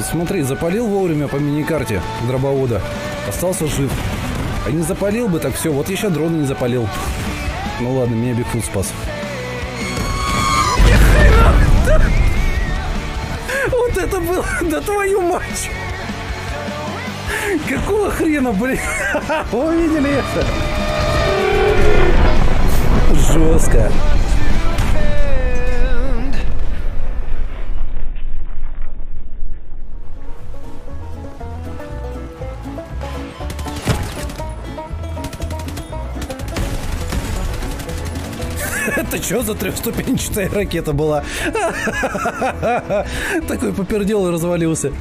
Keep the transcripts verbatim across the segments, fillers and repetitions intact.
смотри, запалил вовремя по миникарте дробовода, остался жив. А не запалил бы, так все, вот я сейчас дрона не запалил. Ну ладно, меня Бигфут спас. Вот это было, да твою мать! Какого хрена, блин? Вы видели это? Жестко. Это что за трехступенчатая ракета была? Такой попердел и развалился.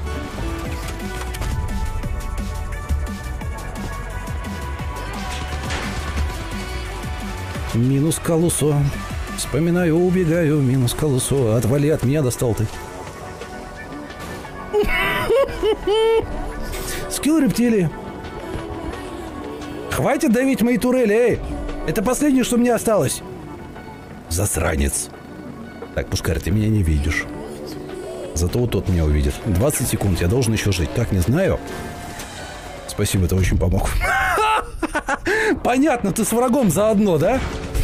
Минус колесо. Вспоминаю, убегаю, минус колесо. Отвали от меня, достал ты. Скилл рептилии. Хватит давить мои турели, эй! Это последнее, что мне осталось. Засранец. Так, пускай ты меня не видишь. Зато вот тот меня увидит. двадцать секунд, я должен еще жить. Как, не знаю. Спасибо, ты очень помог. Понятно, ты с врагом заодно, да?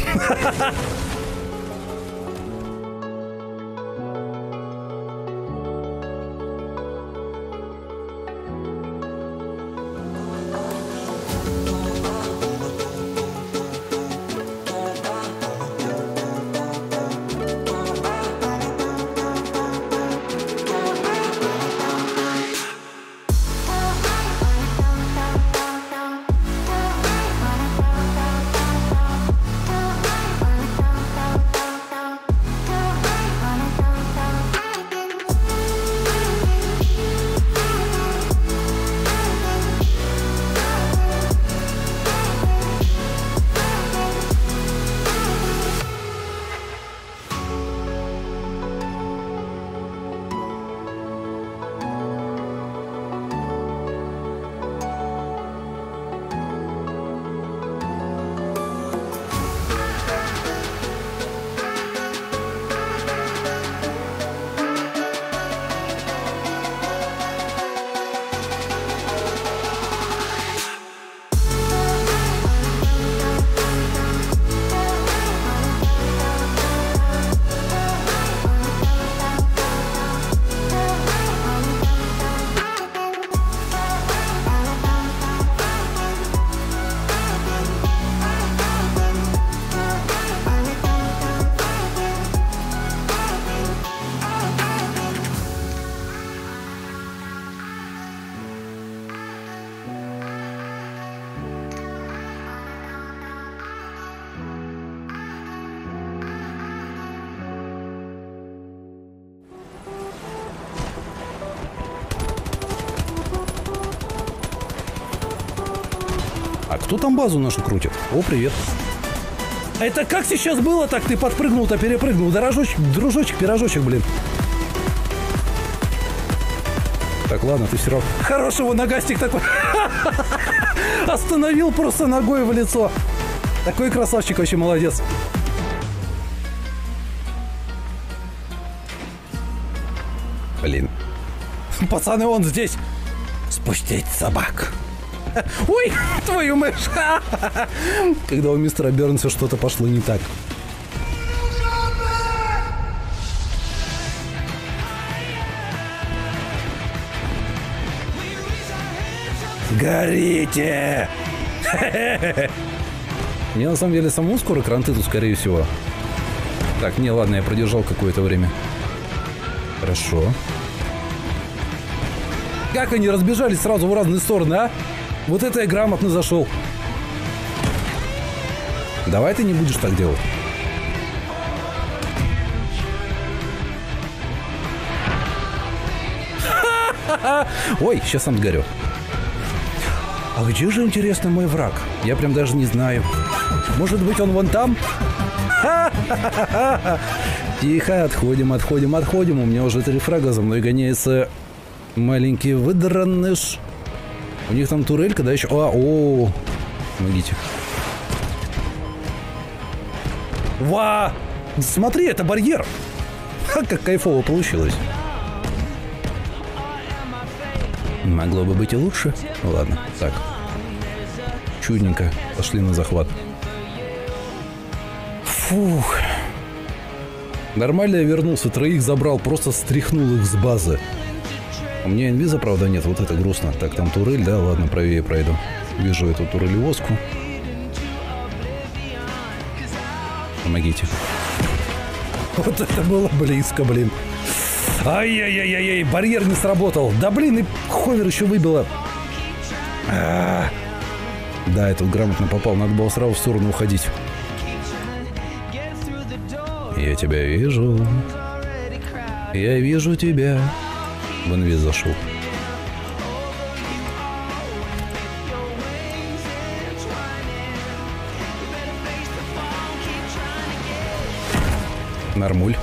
А кто там базу нашу крутит? О, привет. Это как сейчас было, так ты подпрыгнул-то, перепрыгнул. Дорожочек, дружочек, пирожочек, блин. Так, ладно, ты все равно... Хорошего нагастик такой. Остановил просто ногой в лицо. Такой красавчик, вообще молодец. Блин. Пацаны, он здесь. Спустить собак. Ой, твою мышь. Когда у мистера Бернса что-то пошло не так. Горите! Мне на самом деле самому скоро кранты тут, скорее всего. Так, не, ладно, я продержал какое-то время. Хорошо. Как они разбежались сразу в разные стороны, а? Вот это я грамотно зашел. Давай ты не будешь так делать. Ой, сейчас сам сгорю. А где же, интересно, мой враг? Я прям даже не знаю. Может быть, он вон там? Тихо, отходим, отходим, отходим. У меня уже три фрага, за мной гоняется маленький выдранныш. У них там турелька, да, еще... А, о, помогите. Ва! Смотри, это барьер! Ха, как кайфово получилось. Могло бы быть и лучше. Ну ладно, так. Чудненько. Пошли на захват. Фух. Нормально я вернулся, троих забрал, просто стряхнул их с базы. У меня инвиза, правда, нет, вот это грустно. Так, там турель, да, ладно, правее пройду. Вижу эту турелевозку. Помогите. Вот это было близко, блин. Ай-яй-яй-яй, барьер не сработал. Да блин, и ховер еще выбило. А-а-а. Да, я тут грамотно попал, надо было сразу в сторону уходить. Я тебя вижу. Я вижу тебя. В инвиз зашел. Нормуль.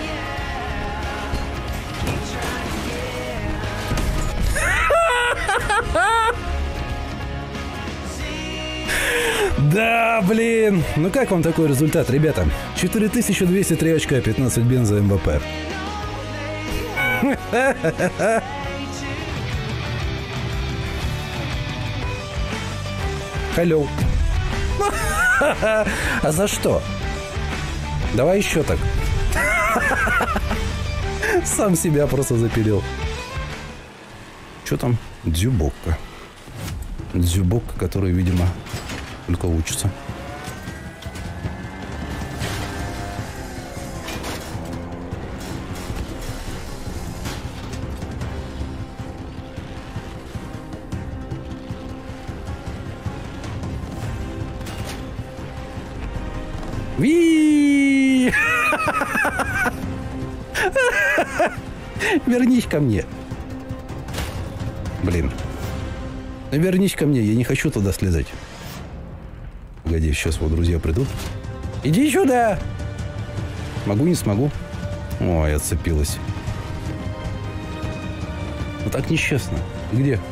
Да, блин. Ну как вам такой результат, ребята? четыре тысячи двести три очка, пятнадцать бенза эм вэ пэ. Hello. А за что? Давай еще так. Сам себя просто запилил. Что там? Дзюбокка. Дзюбокка, который, видимо, только учится. Ви! Вернись ко мне. Блин. Вернись ко мне, я не хочу туда слезать. Погоди, сейчас вот друзья придут. Иди сюда! Могу, не смогу. Ой, отцепилась. Ну так нечестно. Где?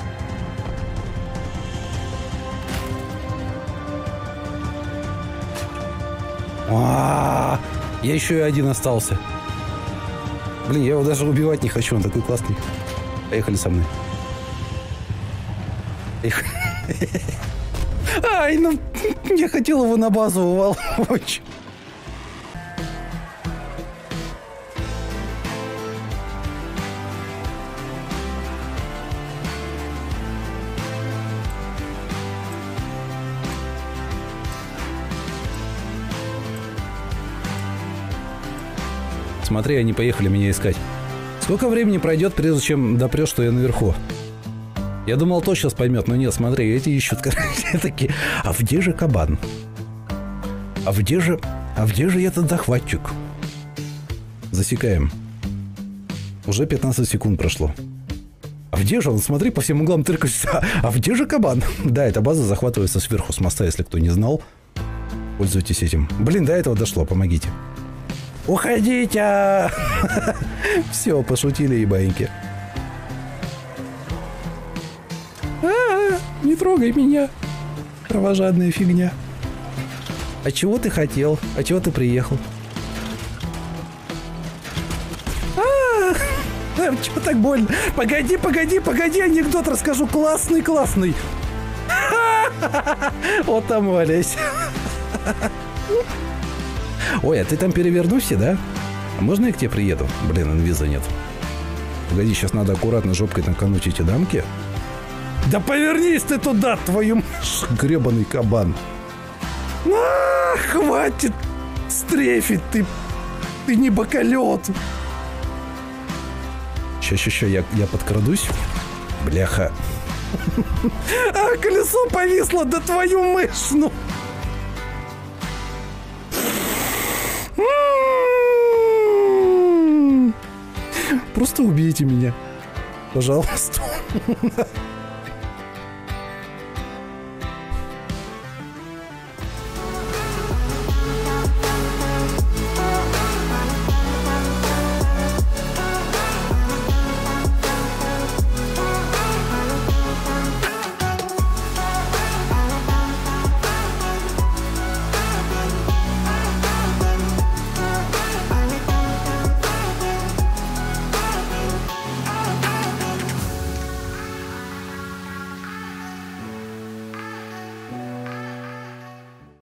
А-а-а! Я еще и один остался. Блин, я его даже убивать не хочу, он такой классный. Поехали со мной. Ай, ну я хотел его на базу уволочь. Смотри, они поехали меня искать. Сколько времени пройдет, прежде чем допрешь, что я наверху? Я думал, то сейчас поймет, но нет, смотри, эти ищут, короче, такие. А где же кабан? А где же... А где же этот захватчик? Засекаем. Уже пятнадцать секунд прошло. А где же он? Смотри, по всем углам тыркаешься. А где же кабан? Да, эта база захватывается сверху с моста, если кто не знал. Пользуйтесь этим. Блин, до этого дошло, помогите. Уходите! Все, пошутили, ебаньки. А-а-а, не трогай меня, кровожадная фигня. А чего ты хотел? А чего ты приехал? А-а-а, чего так больно? Погоди, погоди, погоди, анекдот расскажу. Классный, классный. Вот там валясь. Ой, а ты там перевернусь, да? А можно я к тебе приеду? Блин, инвиза нет. Погоди, сейчас надо аккуратно жопкой накануть эти дамки. Да повернись ты туда, твою гребаный кабан. А, хватит стрефить, ты, ты не боколет. Ща, ща, ща, я, я подкрадусь. Бляха. А, колесо повисло, да твою мышь, ну. Просто убейте меня, пожалуйста.